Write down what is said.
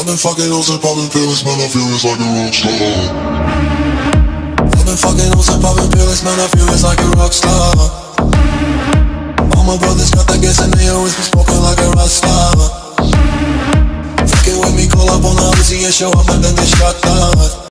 I've been fucking hoes and popping pills, man, I feel it's like a rock star. I've been fucking hoes and popping pills, man, I feel it's like a rock star. All my brothers got that gas and they always been smoking like a rock star. Fucking with me, call up on the Uzi and show up and then they shot down.